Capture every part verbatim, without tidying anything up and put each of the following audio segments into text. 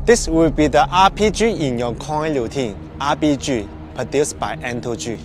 This will be the R B G in your coin routine, R B G, produced by N two G.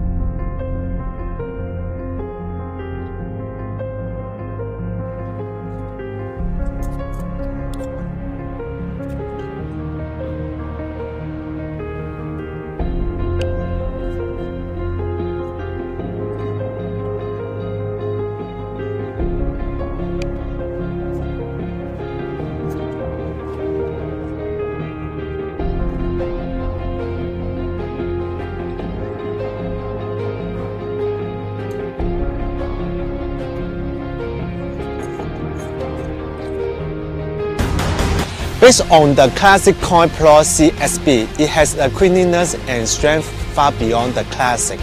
Based on the classic coin Pro C S B, it has a cleanliness and strength far beyond the classic.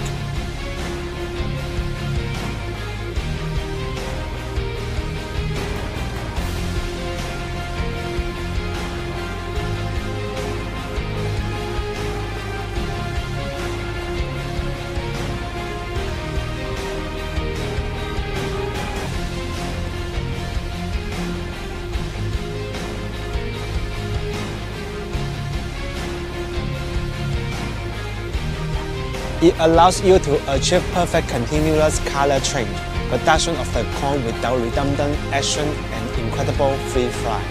It allows you to achieve perfect continuous color change, production of the coin without redundant action, and incredible free fly.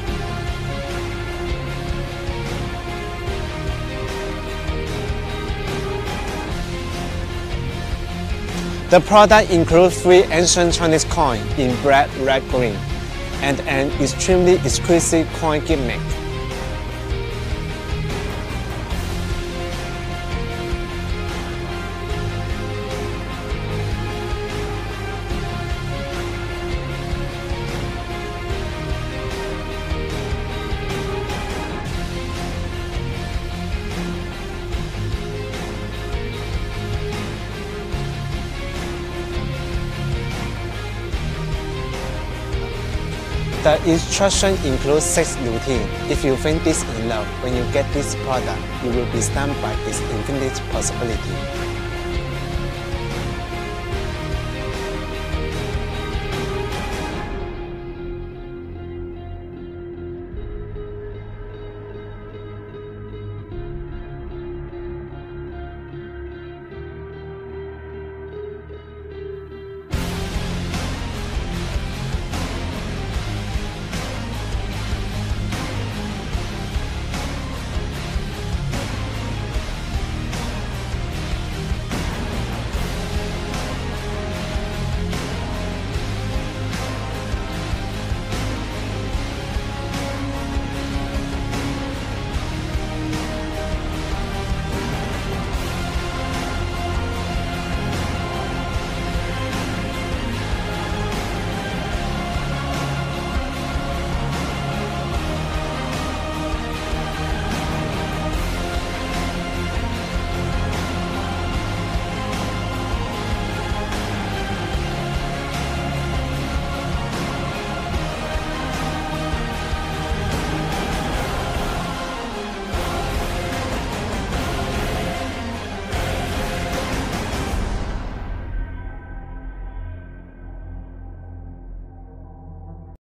The product includes three ancient Chinese coins in black, red, green, and an extremely exquisite coin gimmick. The instruction includes six routines. If you think this enough, when you get this product, you will be stunned by its infinite possibility.